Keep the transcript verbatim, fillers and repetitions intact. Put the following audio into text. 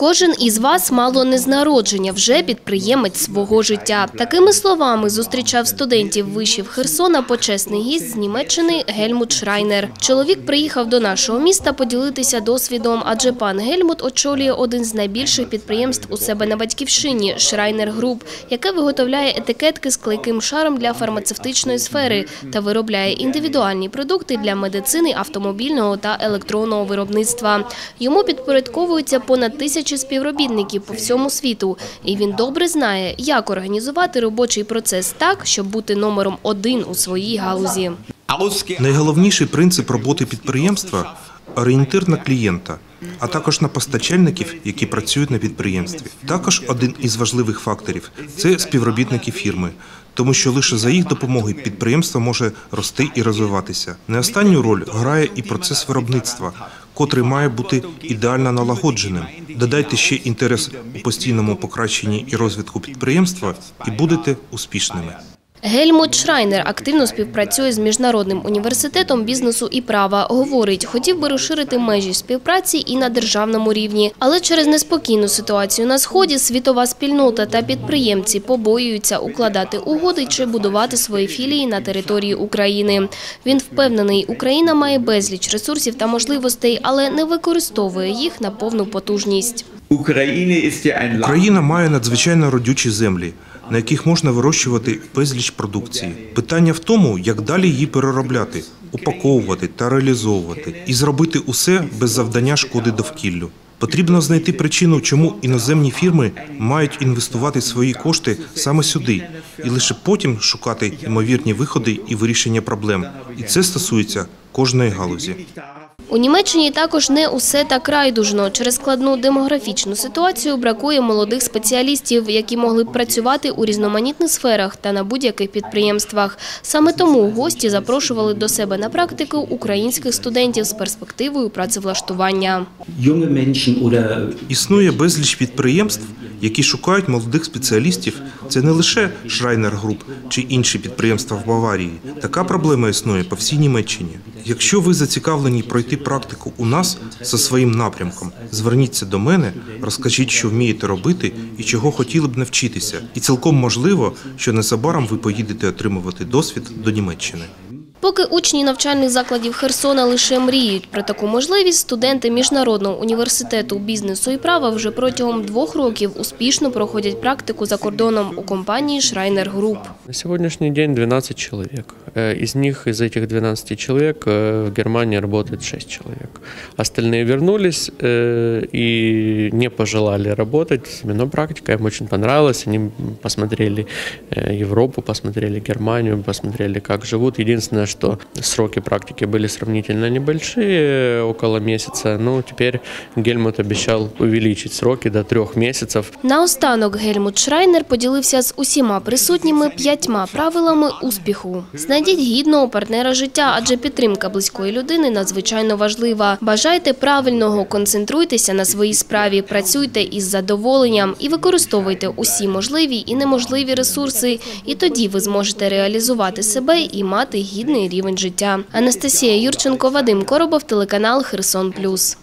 Кожен із вас мало не з народження, вже підприємець свого життя. Такими словами зустрічав студентів вишів Херсона почесний гість з Німеччини Гельмут Шрайнер. Чоловік приїхав до нашого міста поділитися досвідом, адже пан Гельмут очолює один з найбільших підприємств у себе на батьківщині – Шрайнер Груп, яке виготовляє етикетки з клейким шаром для фармацевтичної сфери та виробляє індивідуальні продукти для медицини, автомобільного та електронного виробництва. Йому підпорядковуються понад тисячі співробітників по всьому світу. І він добре знає, як організувати робочий процес так, щоб бути номером один у своїй галузі. Найголовніший принцип роботи підприємства – орієнтир на клієнта, а також на постачальників, які працюють на підприємстві. Також один із важливих факторів – це співробітники фірми, тому що лише за їх допомогою підприємство може рости і розвиватися. Не останню роль грає і процес виробництва, котрий має бути ідеально налагодженим. Додайте ще інтерес у постійному покращенні і розвитку підприємства і будете успішними. Гельмут Шрайнер активно співпрацює з Міжнародним університетом бізнесу і права. Говорить, хотів би розширити межі співпраці і на державному рівні. Але через неспокійну ситуацію на Сході світова спільнота та підприємці побоюються укладати угоди чи будувати свої філії на території України. Він впевнений, Україна має безліч ресурсів та можливостей, але не використовує їх на повну потужність. Україна має надзвичайно родючі землі, на яких можна вирощувати безліч продукції. Питання в тому, як далі її переробляти, упаковувати та реалізовувати. І зробити усе без завдання шкоди довкіллю. Потрібно знайти причину, чому іноземні фірми мають інвестувати свої кошти саме сюди. І лише потім шукати ймовірні виходи і вирішення проблем. І це стосується кожної галузі. У Німеччині також не усе так райдужно. Через складну демографічну ситуацію бракує молодих спеціалістів, які могли б працювати у різноманітних сферах та на будь-яких підприємствах. Саме тому гості запрошували до себе на практику українських студентів з перспективою працевлаштування. Існує безліч підприємств, які шукають молодих спеціалістів. Це не лише Шрайнер Груп чи інші підприємства в Баварії. Така проблема існує по всій Німеччині. Якщо ви зацікавлені пройти практику у нас за своїм напрямком, зверніться до мене, розкажіть, що вмієте робити і чого хотіли б навчитися. І цілком можливо, що незабаром ви поїдете отримувати досвід до Німеччини. Поки учні навчальних закладів Херсона лише мріють про таку можливість, студенти Міжнародного університету бізнесу і права вже протягом двох років успішно проходять практику за кордоном у компанії Шрайнер Груп. На сегодняшний день двенадцать человек. Из них, из этих двенадцати человек, в Германии работает шесть человек. Остальные вернулись и не пожелали работать с именной практикой. Им очень понравилось. Они посмотрели Европу, посмотрели Германию, посмотрели, как живут. Единственное, что сроки практики были сравнительно небольшие, около месяца. Но теперь Гельмут обещал увеличить сроки до трех месяцев. Наостанок Гельмут Шрайнер поділився з усіма присутніми п'ятьма правилами успіху. Знайдіть гідного партнера життя, адже підтримка близької людини надзвичайно важлива. Бажайте правильного, концентруйтеся на своїй справі, працюйте із задоволенням і використовуйте усі можливі і неможливі ресурси. І тоді ви зможете реалізувати себе і мати гідний рівень життя. Анастасія Юрченко, Вадим Коробов, телеканал Херсон Плюс.